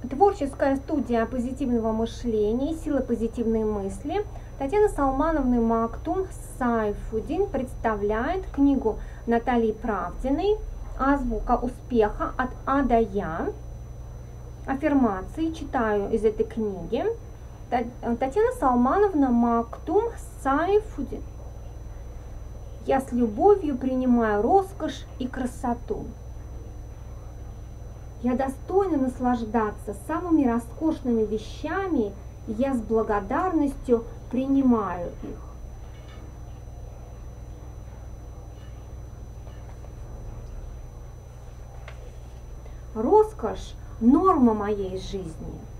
Творческая студия позитивного мышления, сила позитивной мысли Татьяны Салмановны Мактум Сайфудин представляет книгу Натальи Правдиной «Азбука успеха от А до Я». Аффирмации читаю из этой книги. Татьяна Салмановна Мактум Сайфудин. Я с любовью принимаю роскошь и красоту. Я достойна наслаждаться самыми роскошными вещами, и я с благодарностью принимаю их. Роскошь – норма моей жизни.